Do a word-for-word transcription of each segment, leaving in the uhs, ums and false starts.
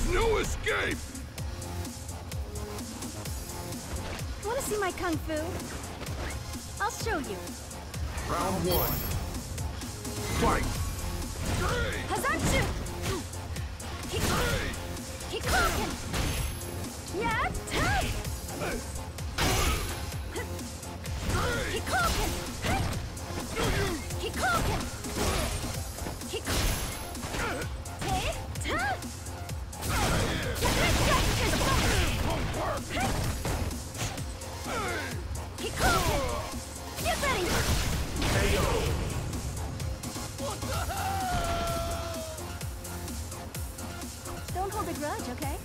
There's no escape! Want to see my kung fu? I'll show you. Round one. Fight! Hazatsu! Hikoken! Yeah, take! Hikoken! Hikoken! Get ready! K O! What the hell? Don't hold a grudge, okay?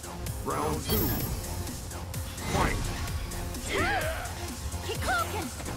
Round two. Fight! Hikoken!